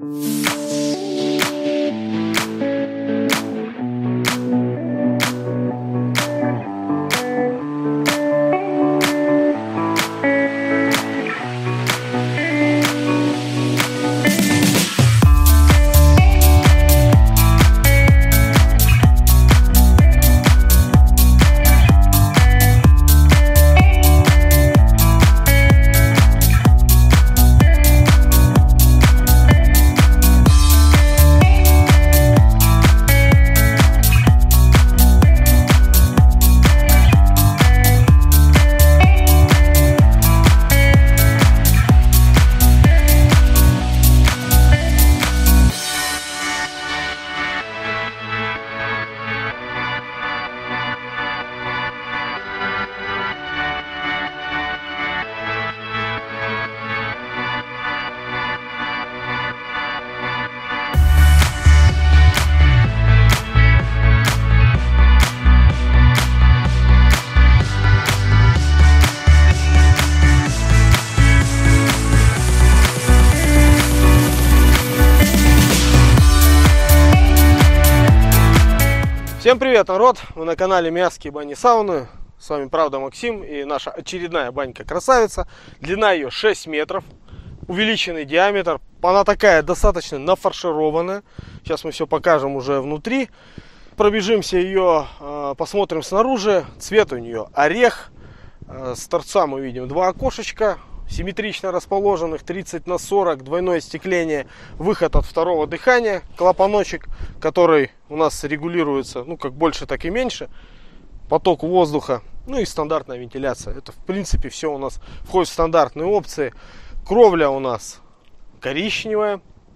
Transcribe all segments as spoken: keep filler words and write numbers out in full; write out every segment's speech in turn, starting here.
Всем привет, народ! Вы на канале Мясские бани сауны. С вами правда Максим и наша очередная банька красавица. Длина ее шесть метров, увеличенный диаметр. Она такая достаточно нафаршированная. Сейчас мы все покажем уже внутри. Пробежимся ее, посмотрим снаружи. Цвет у нее орех. С торца мы видим два окошечка, симметрично расположенных, тридцать на сорок, двойное остекление, выход от второго дыхания, клапаночек, который у нас регулируется, ну, как больше, так и меньше, поток воздуха, ну и стандартная вентиляция. Это, в принципе, все у нас входит в стандартные опции. Кровля у нас коричневая,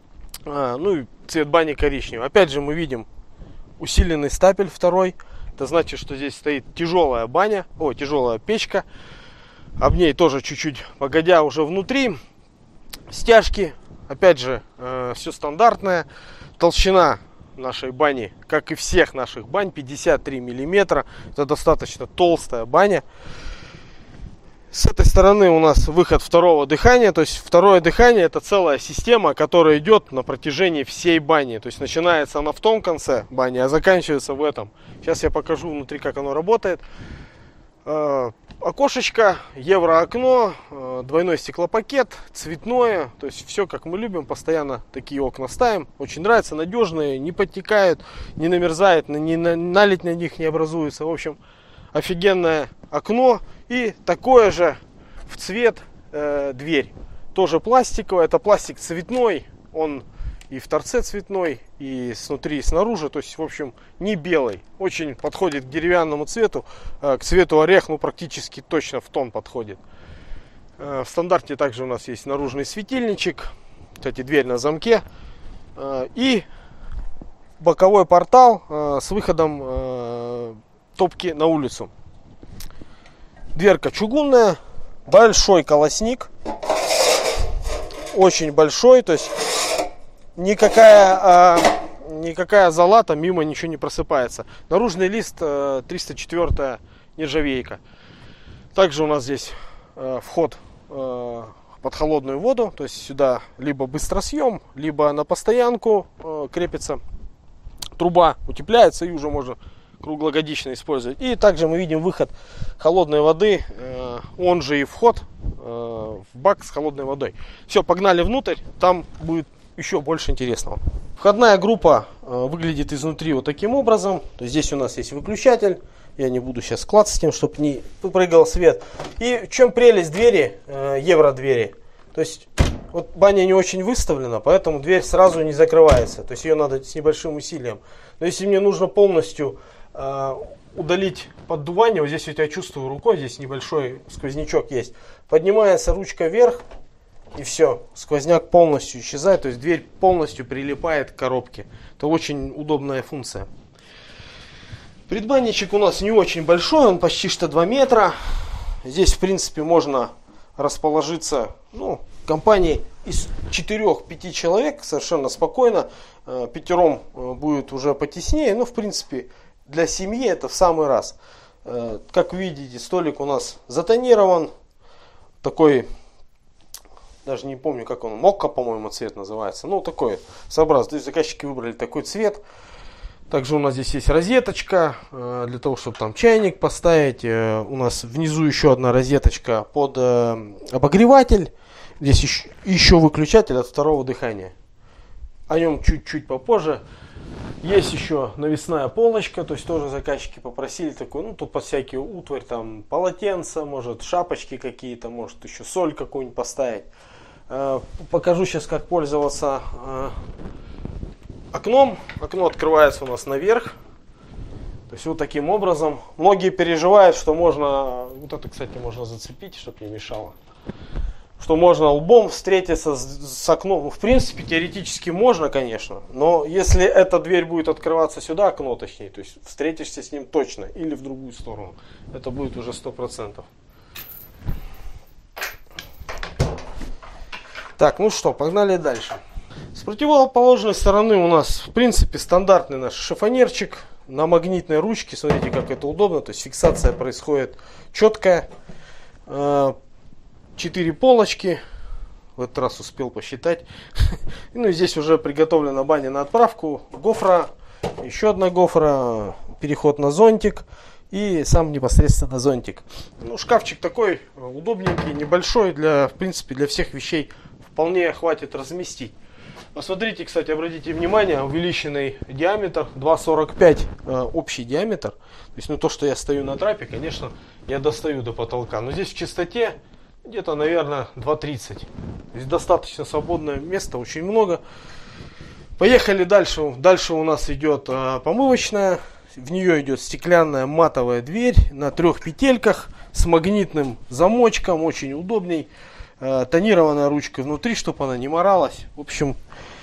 а, ну и цвет бани коричневый. Опять же, мы видим усиленный стапель второй. Это значит, что здесь стоит тяжелая баня, о, тяжелая печка. Об ней тоже чуть-чуть погодя уже внутри. Стяжки, опять же, э, все стандартное. Толщина нашей бани, как и всех наших бань, пятьдесят три миллиметра. Это достаточно толстая баня. С этой стороны у нас выход второго дыхания. То есть второе дыхание — это целая система, которая идет на протяжении всей бани. То есть начинается она в том конце бани, а заканчивается в этом. Сейчас я покажу внутри, как оно работает. Окошечко, евроокно, двойной стеклопакет, цветное, то есть все как мы любим, постоянно такие окна ставим. Очень нравится, надежные, не подтекают, не намерзает, не, наледь на них не образуется. В общем, офигенное окно. И такое же в цвет э, дверь, тоже пластиковая, это пластик цветной, он и в торце цветной, и снутри, и снаружи. То есть, в общем, не белый. Очень подходит к деревянному цвету. К цвету орех, ну, практически точно в тон подходит. В стандарте также у нас есть наружный светильничек. Кстати, дверь на замке. И боковой портал с выходом топки на улицу. Дверка чугунная. Большой колосник. Очень большой. То есть Никакая, а, никакая зола там мимо ничего не просыпается. Наружный лист а, триста четвёртая нержавейка. Также у нас здесь а, вход а, под холодную воду. То есть сюда либо быстросъем, либо на постоянку а, крепится труба, утепляется и уже можно круглогодично использовать. И также мы видим выход холодной воды, а, он же и вход а, в бак с холодной водой. Все, погнали внутрь, там будет еще больше интересного. Входная группа э, выглядит изнутри вот таким образом. То есть здесь у нас есть выключатель. Я не буду сейчас клацать с тем, чтобы не прыгал свет. И в чем прелесть двери, э, евро-двери? То есть вот баня не очень выставлена, поэтому дверь сразу не закрывается. То есть ее надо с небольшим усилием. Но если мне нужно полностью э, удалить поддувание, вот здесь вот я чувствую рукой, здесь небольшой сквознячок есть. Поднимается ручка вверх. И все, сквозняк полностью исчезает, то есть дверь полностью прилипает к коробке. Это очень удобная функция. Предбанничек у нас не очень большой, он почти что два метра. Здесь, в принципе, можно расположиться, ну, компанией из четырёх-пяти человек совершенно спокойно. Пятером будет уже потеснее, но, в принципе, для семьи это в самый раз. Как вы видите, столик у нас затонирован, такой Даже не помню, как он. Мокко, по-моему, цвет называется. Ну, такой сообразный. То есть заказчики выбрали такой цвет. Также у нас здесь есть розеточка э, для того, чтобы там чайник поставить. Э, у нас внизу еще одна розеточка под э, обогреватель. Здесь еще, еще выключатель от второго дыхания. О нем чуть-чуть попозже. Есть еще навесная полочка, то есть тоже заказчики попросили такую, ну тут под всякие утварь, там полотенца, может шапочки какие-то, может еще соль какую-нибудь поставить. Э, покажу сейчас, как пользоваться э, окном. Окно открывается у нас наверх. То есть вот таким образом. Многие переживают, что можно, вот это, кстати, можно зацепить, чтобы не мешало. Что можно лбом встретиться с, с окном. В принципе, теоретически можно, конечно. Но если эта дверь будет открываться сюда, окно точнее, то есть встретишься с ним точно. Или в другую сторону. Это будет уже сто процентов. Так, ну что, погнали дальше. С противоположной стороны у нас, в принципе, стандартный наш шифонерчик. На магнитной ручке. Смотрите, как это удобно. То есть фиксация происходит четкая. Четыре полочки. В этот раз успел посчитать. Ну и здесь уже приготовлена баня на отправку. Гофра. Еще одна гофра. Переход на зонтик. И сам непосредственно зонтик. Ну, шкафчик такой удобненький, небольшой. Для, в принципе, для всех вещей вполне хватит разместить. Посмотрите, кстати, обратите внимание, увеличенный диаметр два сорок пять э, общий диаметр. То есть, ну то, что я стою на трапе, конечно, я достаю до потолка. Но здесь в чистоте где-то, наверное, два тридцать. Здесь достаточно свободное место, очень много. Поехали дальше. Дальше у нас идет э, помывочная. В нее идет стеклянная матовая дверь на трех петельках с магнитным замочком, очень удобней. Э, тонированная ручка внутри, чтобы она не моралась. В общем,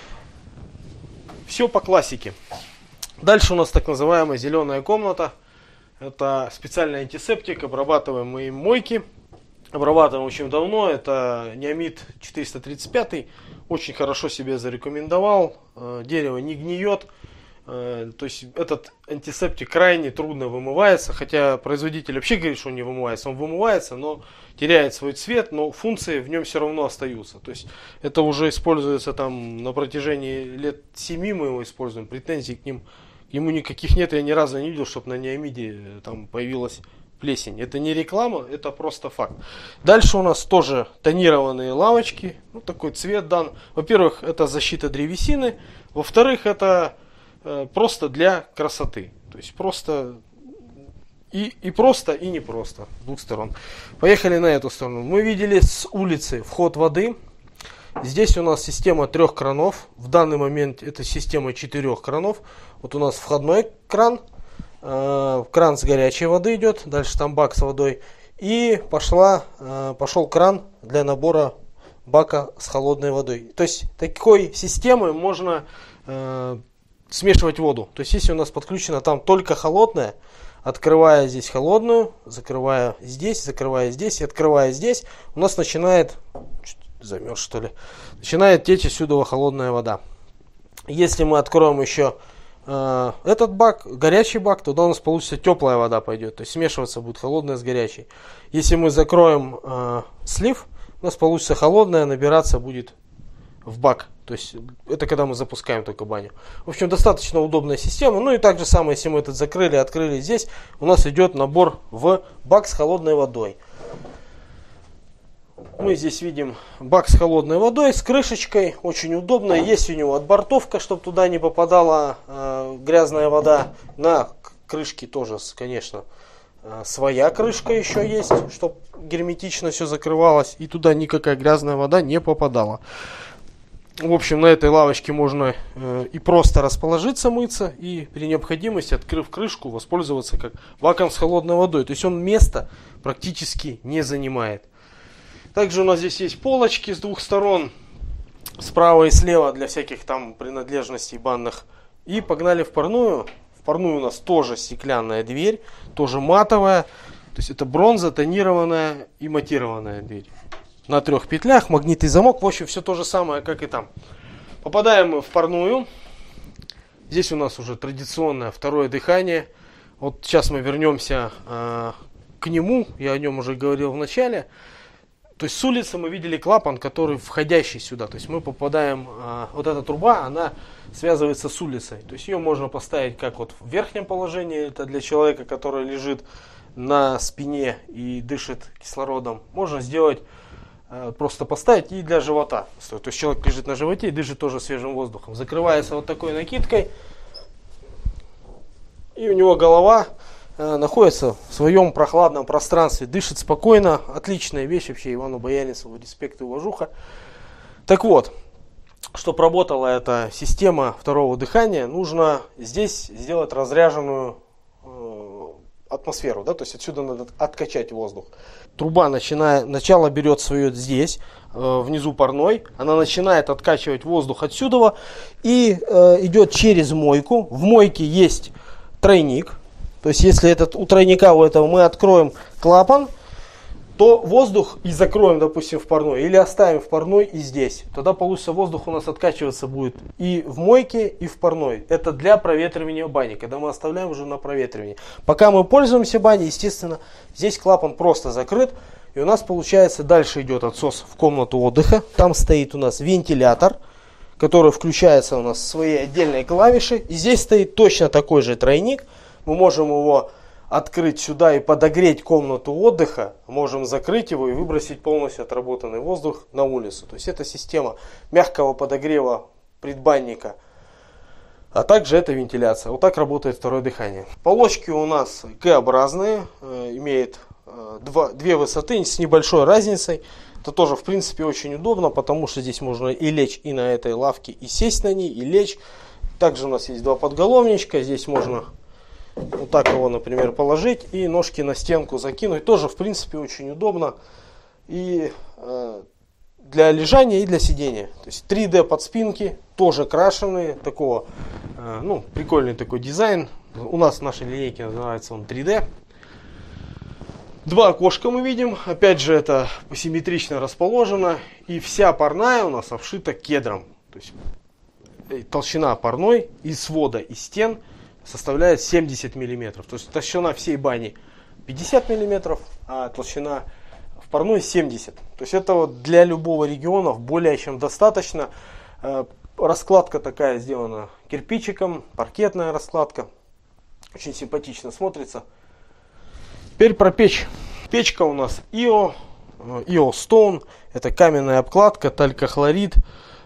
все по классике. Дальше у нас так называемая зеленая комната. Это специальный антисептик, обрабатываем мы им мойки. Обрабатываем очень давно. Это неомид четыреста тридцать пять. Очень хорошо себя зарекомендовал. Э, дерево не гниет. То есть этот антисептик крайне трудно вымывается, хотя производитель вообще говорит, что он не вымывается, он вымывается, но теряет свой цвет, но функции в нем все равно остаются. То есть это уже используется там на протяжении лет семи, мы его используем, претензий к, ним, к нему никаких нет, я ни разу не видел, чтобы на неомиде там появилась плесень. Это не реклама, это просто факт. Дальше у нас тоже тонированные лавочки, ну, такой цвет дан. Во-первых, это защита древесины, во-вторых, это просто для красоты. То есть просто и, и просто, и не просто. С двух сторон. Поехали на эту сторону. Мы видели с улицы вход воды. Здесь у нас система трех кранов. В данный момент это система четырех кранов. Вот у нас входной кран. Э, кран с горячей воды идет. Дальше там бак с водой. И пошла, э, пошел кран для набора бака с холодной водой. То есть такой системой можно э, смешивать воду. То есть если у нас подключена там только холодная, открывая здесь холодную, закрывая здесь, закрывая здесь и открывая здесь, у нас начинает, замерз что ли, начинает течь отсюда холодная вода. Если мы откроем еще э, этот бак, горячий бак, тогда у нас получится теплая вода пойдет. То есть смешиваться будет холодная с горячей. Если мы закроем э, слив, у нас получится холодная, набираться будет в бак. То есть это когда мы запускаем только баню. В общем, достаточно удобная система. Ну и так же самое, если мы этот закрыли, открыли здесь, у нас идет набор в бак с холодной водой. Мы здесь видим бак с холодной водой, с крышечкой. Очень удобно. Есть у него отбортовка, чтобы туда не попадала э, грязная вода. На крышке тоже, конечно, э, своя крышка еще есть, чтобы герметично все закрывалось. И туда никакая грязная вода не попадала. В общем, на этой лавочке можно э, и просто расположиться, мыться, и при необходимости, открыв крышку, воспользоваться как баком с холодной водой. То есть он место практически не занимает. Также у нас здесь есть полочки с двух сторон, справа и слева, для всяких там принадлежностей банных. И погнали в парную. В парную у нас тоже стеклянная дверь, тоже матовая. То есть это бронза, тонированная и матированная дверь. На трех петлях, магнитный замок, в общем, все то же самое, как и там. Попадаем мы в парную. Здесь у нас уже традиционное второе дыхание. Вот сейчас мы вернемся э, к нему, я о нем уже говорил в начале. То есть с улицы мы видели клапан, который входящий сюда. То есть мы попадаем, э, вот эта труба, она связывается с улицей. То есть ее можно поставить как вот в верхнем положении, это для человека, который лежит на спине и дышит кислородом. Можно сделать, э, просто поставить и для живота. То есть человек лежит на животе и дышит тоже свежим воздухом. Закрывается вот такой накидкой. И у него голова э, находится в своем прохладном пространстве, дышит спокойно. Отличная вещь вообще, Ивану Баянецеву респект и уважуха. Так вот, чтобы работала эта система второго дыхания, нужно здесь сделать разряженную э, атмосферу, да, то есть отсюда надо откачать воздух. Труба начиная, начало берет свое здесь, э, внизу парной, она начинает откачивать воздух отсюда и э, идет через мойку. В мойке есть тройник, то есть если этот, у тройника у этого мы откроем клапан, то воздух и закроем, допустим, в парной, или оставим в парной и здесь. Тогда получится, воздух у нас откачиваться будет и в мойке, и в парной. Это для проветривания бани, когда мы оставляем уже на проветривание. Пока мы пользуемся баней, естественно, здесь клапан просто закрыт. И у нас получается, дальше идет отсос в комнату отдыха. Там стоит у нас вентилятор, который включается у нас в свои отдельные клавиши. И здесь стоит точно такой же тройник. Мы можем его открыть сюда и подогреть комнату отдыха, можем закрыть его и выбросить полностью отработанный воздух на улицу. То есть это система мягкого подогрева предбанника, а также это вентиляция. Вот так работает второе дыхание. Полочки у нас Г-образные, э, имеет э, два, две высоты с небольшой разницей. Это тоже в принципе очень удобно, потому что здесь можно и лечь и на этой лавке, и сесть на ней, и лечь. Также у нас есть два подголовничка, здесь можно вот так его, например, положить и ножки на стенку закинуть. Тоже, в принципе, очень удобно и э, для лежания, и для сидения. То есть три дэ подспинки, тоже крашеные, такого, э, ну, прикольный такой дизайн. У нас в нашей линейке называется он три дэ. Два окошка мы видим. Опять же, это симметрично расположено. И вся парная у нас обшита кедром. То есть толщина парной и свода, и стен составляет семьдесят миллиметров. То есть толщина всей бани пятьдесят миллиметров, а толщина в парной семьдесят. То есть это вот для любого региона более чем достаточно. Раскладка такая сделана кирпичиком, паркетная раскладка. Очень симпатично смотрится. Теперь про печь. Печка у нас ай о, ай о Stone. Это каменная обкладка, талькохлорид.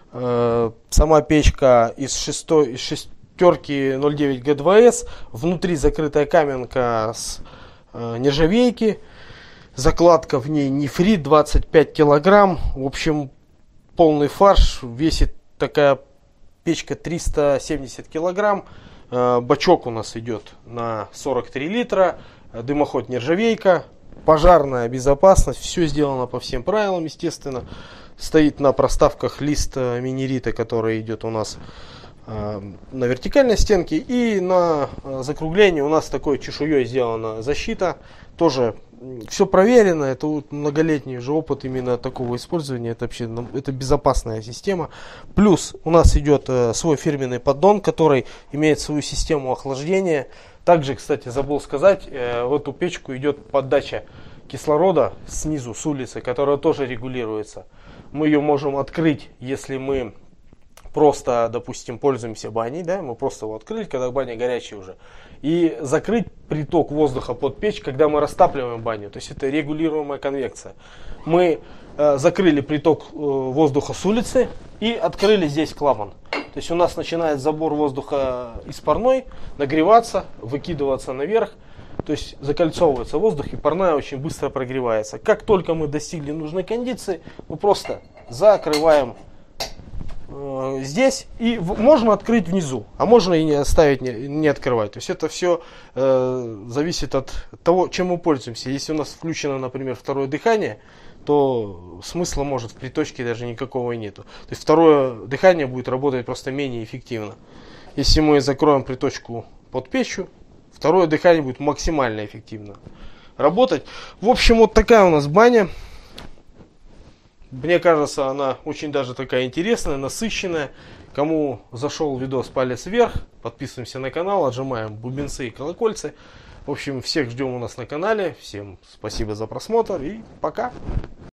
Сама печка из шестой, из шести терки ноль девять гэ два эс, внутри закрытая каменка с э, нержавейки, закладка в ней нефрит двадцать пять килограмм, в общем полный фарш, весит такая печка триста семьдесят килограмм, э, бачок у нас идет на сорок три литра, дымоход нержавейка, пожарная безопасность, все сделано по всем правилам, естественно, стоит на проставках лист минерита, который идет у нас на вертикальной стенке, и на закруглении у нас такой чешуей сделана защита. Тоже все проверено, это многолетний уже опыт именно такого использования, это вообще это безопасная система. Плюс у нас идет свой фирменный поддон, который имеет свою систему охлаждения. Также, кстати, забыл сказать, в эту печку идет подача кислорода снизу, с улицы, которая тоже регулируется. Мы ее можем открыть, если мы просто, допустим, пользуемся баней, да, мы просто его открыли, когда баня горячая уже, и закрыть приток воздуха под печь, когда мы растапливаем баню, то есть это регулируемая конвекция. Мы э, закрыли приток э, воздуха с улицы и открыли здесь клапан. То есть у нас начинает забор воздуха из парной нагреваться, выкидываться наверх, то есть закольцовывается воздух, и парная очень быстро прогревается. Как только мы достигли нужной кондиции, мы просто закрываем здесь, и в, можно открыть внизу, а можно и не оставить, не, не открывать. То есть это все э, зависит от того, чем мы пользуемся. Если у нас включено, например, второе дыхание, то смысла может в приточке даже никакого и нету. То есть второе дыхание будет работать просто менее эффективно. Если мы закроем приточку под печью, второе дыхание будет максимально эффективно работать. В общем, вот такая у нас баня. Мне кажется, она очень даже такая интересная, насыщенная. Кому зашел видос, палец вверх. Подписываемся на канал, отжимаем бубенцы и колокольцы. В общем, всех ждем у нас на канале. Всем спасибо за просмотр и пока.